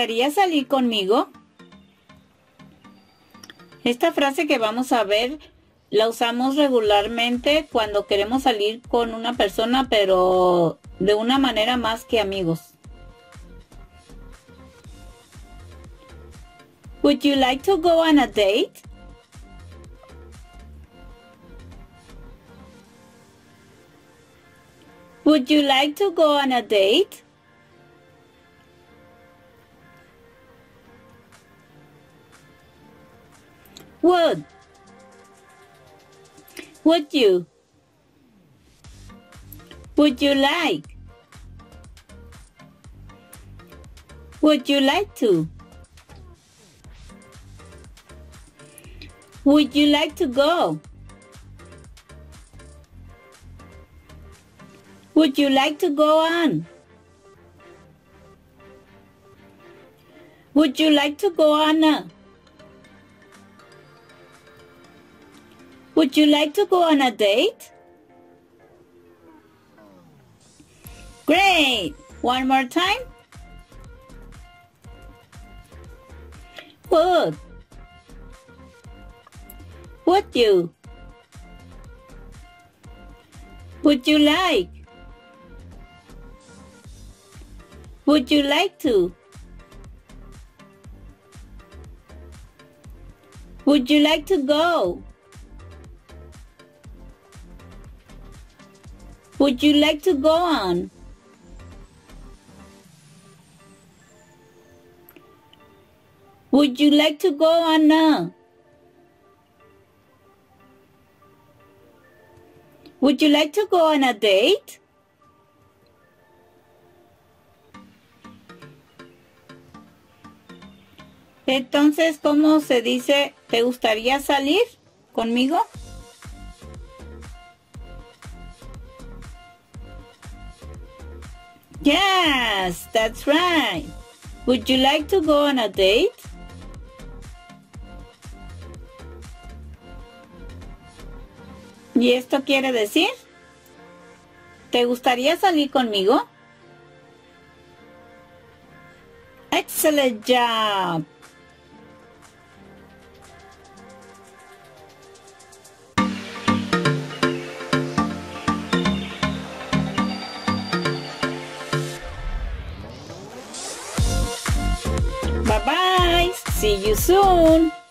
gustaría salir conmigo? Esta frase que vamos a ver la usamos regularmente cuando queremos salir con una persona, pero de una manera más que amigos. Would you like to go on a date? Would you like to go on a date? Would you? Would you like? Would you like to? Would you like to go? Would you like to go on? Would you like to go on a? Would you like to go on a date? Great! One more time. Would. Would you? Would you like? Would you like to? Would you like to go? Would you like to go on? Would you like to go on now? Would you like to go on a date? Entonces, ¿cómo se dice? ¿Te gustaría salir conmigo? Yes, that's right. Would you like to go on a date? ¿Y esto quiere decir? ¿Te gustaría salir conmigo? Excellent job. Bye-bye. See you soon.